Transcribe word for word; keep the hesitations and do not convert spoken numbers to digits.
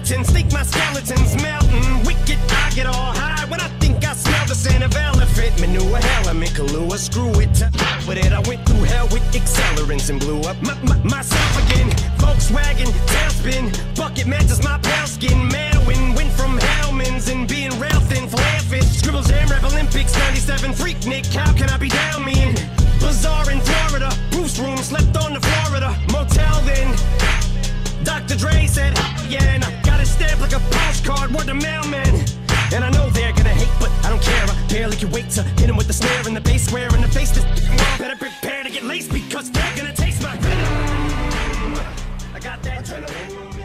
skeletons, think my skeleton's melting. Wicked, I get all high when I think I smell the scent of elephant manure. Hell, I'm in Kahlua, screw it. To with it, I went through hell with accelerants and blew up my, my, myself again. Volkswagen, tailspin, bucket matches my pale skin. Manwin, went from Hellman's and being rail thin, flare fit. Scribbles Jam Rap Olympics, ninety-seven freak Nick. How can I be down me in Bazaar in Florida? Bruce room, slept on the Florida motel then. Doctor Dre said, yeah, and I got it stamped like a postcard, word to mailman. And I know they're gonna hate, but I don't care. I barely can wait to hit him with the snare and the bass square in the face. This better prepare to get laced because they're gonna taste my venom. I got that adrenaline.